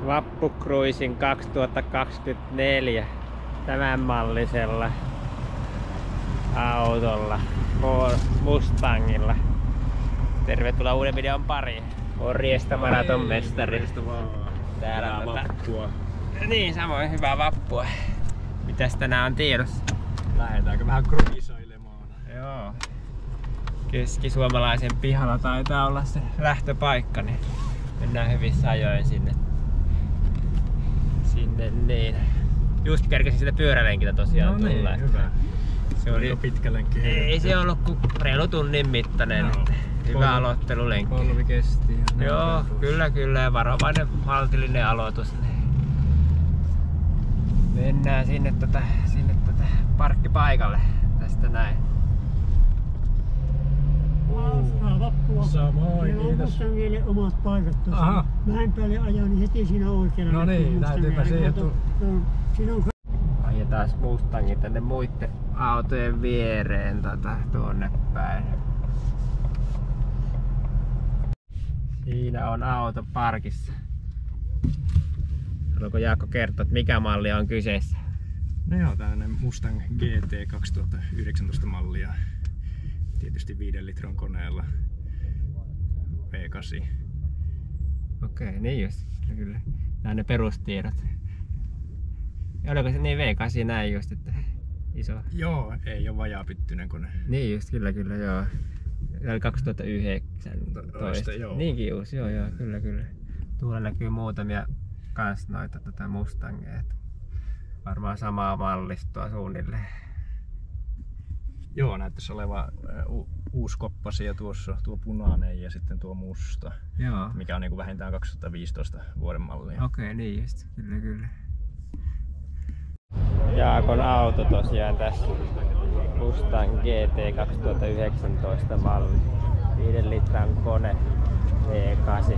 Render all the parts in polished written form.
Vappukruisin 2024 tämän mallisella autolla, Mustangilla. Tervetuloa uuden videon pariin. Morjesta maratonmestari. Täällä on vappua. Niin, samoin hyvää vappua. Mitäs tänään on tiedossa? Lähdetäänkö vähän kruisailemaan? Joo. Keskisuomalaisen pihalla taitaa olla se lähtöpaikka, niin mennään hyvissä ajoin sinne niin. Just kerkesin sitä pyörälenkillä tosiaan no niin, tulla. Hyvä. Se oli pitkä lenkki. Ei se ollut kuin reilu tunnin mittainen. Hyvä aloittelulenkki. Polvi kesti. Joo, kyllä. Ja varovainen maltillinen aloitus. Mennään sinne parkkipaikalle tästä näin. Hauskaa vappua. Samoin, meillä on Mustangille omat paikat tuossa. Aha. Mäen päälle ajaa, niin heti siinä oikealla. No niin, täytyypä siihen siinä on ajetaan Mustangin tänne muiden autojen viereen tuonne päin. Siinä on auto parkissa. Haluatko Jaakko kertoa, että mikä malli on kyseessä? No joo, tällainen Mustang GT 2019 mallia. Tietysti 5 litran koneella. V8. Okei, niin just. Kyllä. Nämä on ne perustiedot. Ja oliko se niin V8 näin just, että iso? Joo, ei ole vajaapyttyinen kone. Niin just, kyllä joo. Se oli 2019. Joo. Niinkin uusi, joo, kyllä. Tuolla näkyy muutamia kans noita Mustangeja. Varmaan samaa mallistoa suunnilleen. Joo, näyttäisi olevan uuskoppasia tuossa, tuo punainen ja sitten tuo musta. Joo. Mikä on niin kuin vähintään 2015 vuoden mallia. Okei, niin just, kyllä. Jaakon auto tosiaan tässä. Mustang GT 2019 malli. 5 litran kone V8.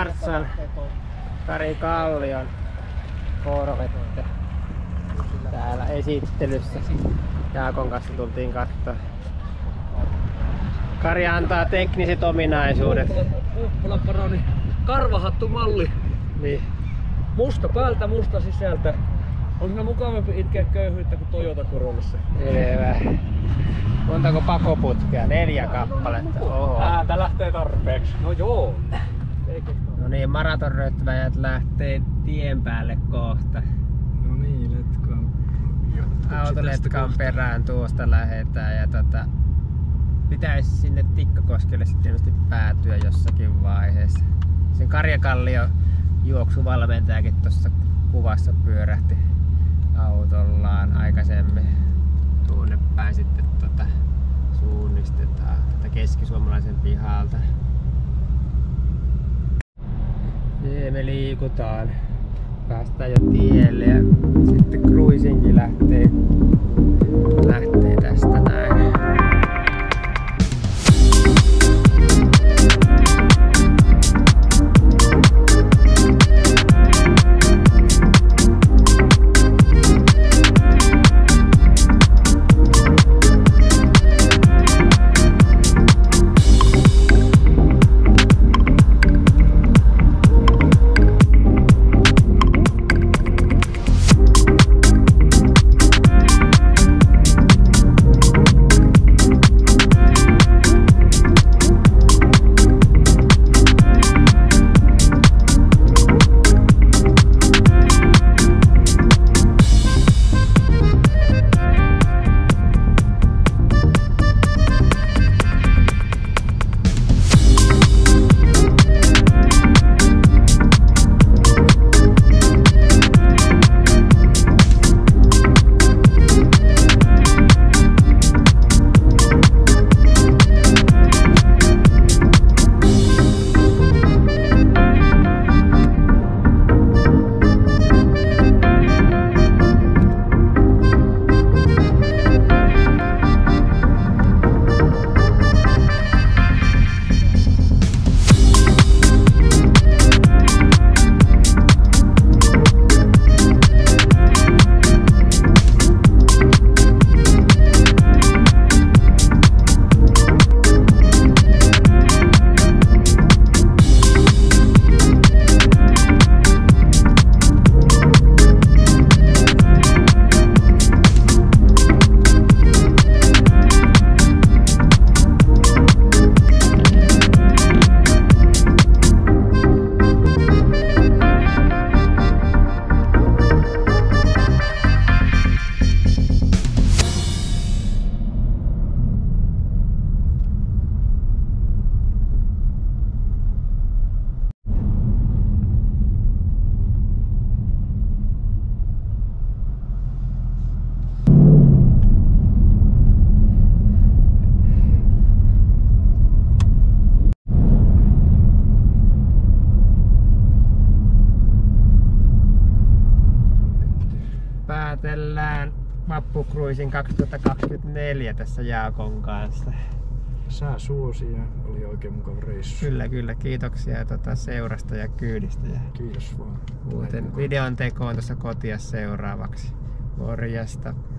Kari Kallion Corvette. Täällä esittelyssä. Jaakon kanssa tultiin katsoa. Kari antaa tekniset ominaisuudet. Kumpula paroni. Karvahattu malli. Niin. Musta päältä, musta sisältä. On siinä mukavampi itkeä köyhyyttä kuin Toyota Corollassa. Selvä. Montako pakoputkea? 4 kappaletta. Oho. Ääntä lähtee tarpeeksi. No joo. No niin, maratonrötväjät lähtee tien päälle kohta. No niin, let's go. Autoletkan perään tuosta lähetään ja pitäisi sinne Tikkakoskelle sitten tietysti päätyä jossakin vaiheessa. Sen Karjakallio juoksuvalmentajakin tuossa kuvassa pyörähti autollaan aikaisemmin. Tuonne päin sitten suunnistetaan keskisuomalaisen pihalta. Me liikutaan. Päästään jo tielle ja sitten cruisingin lähtee tästä näin. Päätellään Vappukruisin 2024 tässä Jaakon kanssa. Sää suosi ja oli oikein mukava reissu. Kyllä. Kiitoksia seurasta ja kyydistä. Ja Kiitos vaan. muuten videon tekoon tuossa kotia seuraavaksi. Morjesta.